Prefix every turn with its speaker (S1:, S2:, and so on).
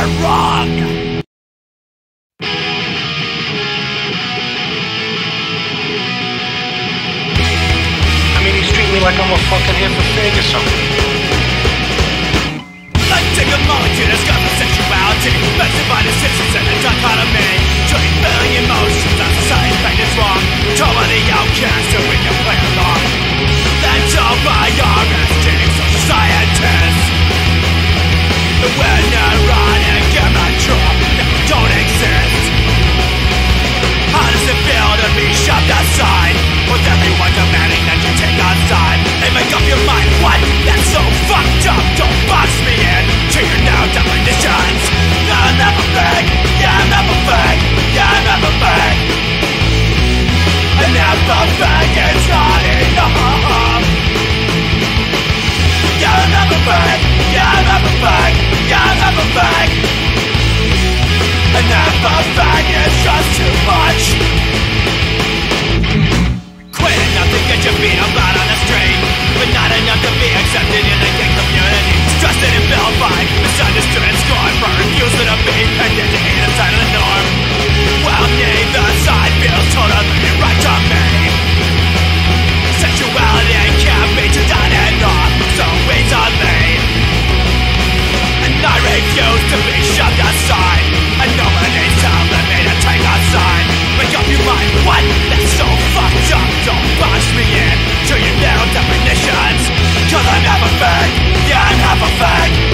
S1: are wrong.
S2: I mean, he's treating me like I'm a fucking half a fag or something.
S1: Let's take a moment to discuss the sexuality, measured by the systems and the dichotomy. Joining feeling emotions as society's pain is wrong. Talk about the outcast so we can play along. That's all by our instincts of scientists. We're neurotic, immature, don't exist. How does it feel to be shoved aside? With everyone demanding that you take a side and make up your mind? What? That's so fucked up, don't box me in to your now definitions. You're never fag, you're never fag, you're never fag. And never fag is not enough. You're never fag, you're never fag, you're never fag. And never fag is just too much. Quit enough to get your feet up out on the street, but not enough to be accepted in the gay community. Stressed and vilified, misunderstood and scorned for refusing to be pendant to hate inside of the norm. Well, neither side feels totally right to me. Sexuality can't be too done enough, so it's on me. And I refuse to be shoved aside, and nobody's telling me to take a side. Make up your mind, what? That's so fucked up, don't box me in to your narrow definitions. Cause I'm half a fag, yeah, I'm half a fag.